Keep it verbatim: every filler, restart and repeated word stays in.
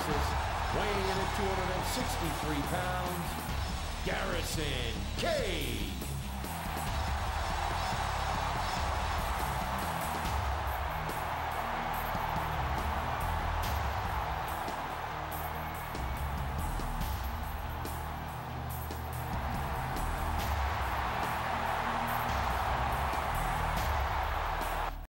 Texas, weighing in at two hundred sixty-three pounds, Garrison Cade.